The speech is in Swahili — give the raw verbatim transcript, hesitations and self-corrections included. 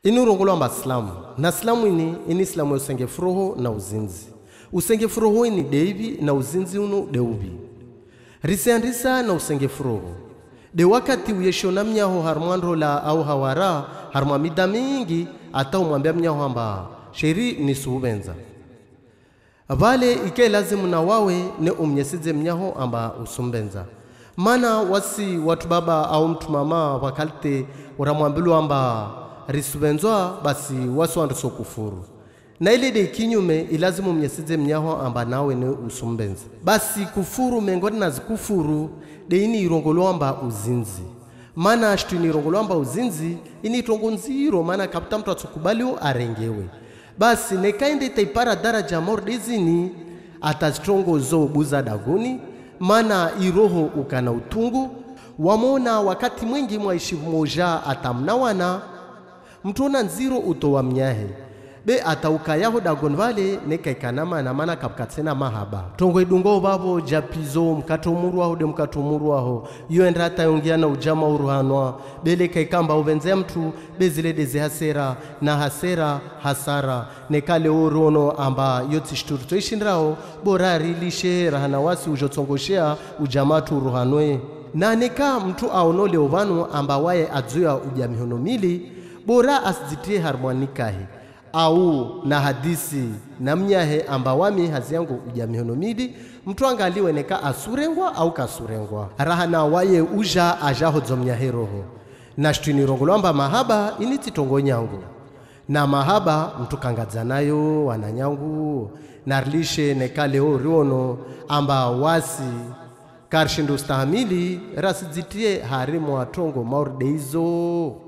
Inu rongolo amba Islamu. Na Islamu ini, ini Islamu Oussinguéfou Roho na Ouzindzi. Oussinguéfou Roho ini deivi na Ouzindzi unu deubi. Risiandisa na Oussinguéfou Roho. De wakati uyeshona mnyaho harmandro la au hawara harmamida mingi ata umwambia mnyaho amba sheri ni subenza. Vale ike lazimu na wawe ne umnyesize mnyaho amba usumbenza. Mana wasi watu baba au mtu mama wakalte uramwambilu amba risubenzwa basi wasu wanduso kufuru. Na ile de kinyume ilazimu mnyesize mnyaho amba nawe ne usumbenza. Basi kufuru mengoni na zikufuru de ini irongolo amba Ouzindzi. Mana ashtu ini irongolo amba Ouzindzi ini tongonziro mana kapita mtu atukubaliyo arengewe. Basi nekainde taipara daraja mordizini atastrongo zo buza daguni mana iroho ukana utungu wamona wakati mwingi mwaishi moja atamnawana mtona nziro utowa mnyahe be ataukayaho dagon vale nekaikanama na mana kapkatsena mahaba tongo idungo babo japizo mkatomuru aho de mkatomuru aho yuendra tayongia na ujama uruhanwa bele kaikamba uvenze mtu bezile deze hasera na hasera hasara nekale orono amba yoti shturu toishindrao borari lishe rahana wasi ujotsongoshea ujamatu uruhanwe na neka mtu aonole ovanu amba waye adzuya ujamihono mili bora asjitie harmonikahi au na hadisi na mnyahe amba wami hazi yangu ujamihono midi mtu angaliwe neka asurengwa au kasurengwa rahana waye uja ajaho zomnyahe roho na shtini rongolo amba mahaba initi tongo nyangu na mahaba mtu kangadza nayo wananyangu narlishe neka leo riono amba wasi karshindu stahamili rasidzitie harimu watongo maurdeizo.